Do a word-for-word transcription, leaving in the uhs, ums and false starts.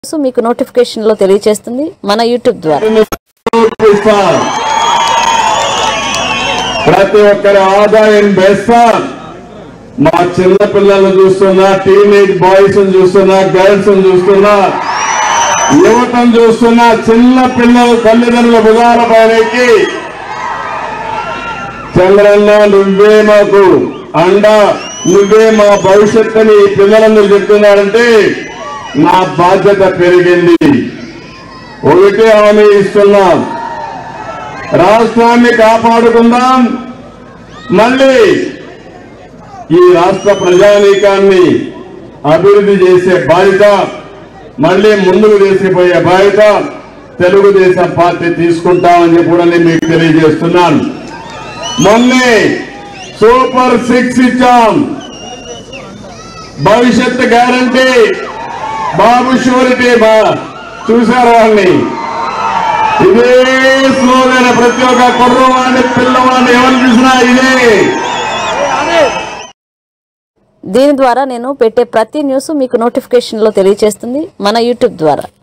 మీకు నోటిఫికేషన్ లో తెలియజేస్తుంది మన యూట్యూబ్ ద్వారా. ప్రతి ఒక్కరి ఆదాయం పెంచుతా. మా చిన్న పిల్లలు చూస్తున్నా, టీనేజ్ బాయ్స్ చూస్తున్నా, గర్ల్స్ చూస్తున్నా, యువతను చూస్తున్నా, చిన్న పిల్లలు తల్లిదండ్రుల భుజాల పైనకి చంద్రన్న నువ్వే మాకు అండ, నువ్వే మా భవిష్యత్తుని ఈ పిల్లలందరూ చెప్తున్నారంటే నా బాధ్యత పెరిగింది. ఒకటే హామీ ఇస్తున్నాం, రాష్ట్రాన్ని కాపాడుకుందాం. మళ్ళీ ఈ రాష్ట్ర ప్రజానీకాన్ని అభివృద్ధి చేసే బాధ్యత, మళ్ళీ ముందుకు తీసుకుపోయే బాధ్యత తెలుగుదేశం పార్టీ తీసుకుంటామని చెప్పి కూడా నేను మీకు తెలియజేస్తున్నాను. మొన్నే సూపర్ సిక్స్ ఇచ్చాం, భవిష్యత్ గ్యారంటీ, బాబు షూరిటీ. బా చూశారు వాళ్ళని, ఇదే స్లోగన్ ప్రతి ఒక్క కుర్రవాడిని పిల్లవాడిని ఎవరు చూసినా ఇదే. దీని ద్వారా నేను పెట్టే ప్రతి న్యూస్ మీకు నోటిఫికేషన్ లో తెలియజేస్తుంది మన యూట్యూబ్ ద్వారా.